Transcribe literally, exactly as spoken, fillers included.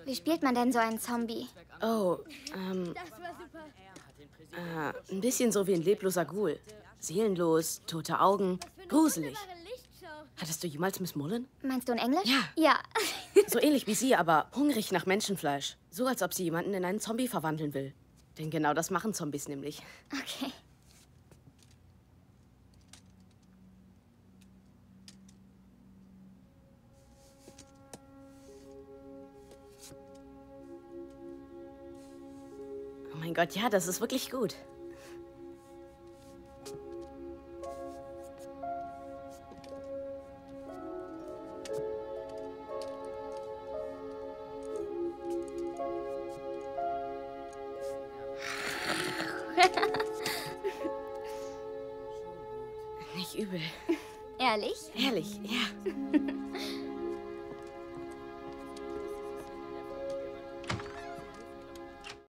Wie spielt man denn so einen Zombie? Oh, ähm... Äh, ein bisschen so wie ein lebloser Ghoul. Seelenlos, tote Augen, gruselig. Hattest du jemals Miss Mullen? Meinst du in Englisch? Ja. Ja. So ähnlich wie sie, aber hungrig nach Menschenfleisch. So, als ob sie jemanden in einen Zombie verwandeln will. Denn genau das machen Zombies nämlich. Okay. Oh mein Gott, ja, das ist wirklich gut. Nicht übel. Ehrlich? Ehrlich, ja.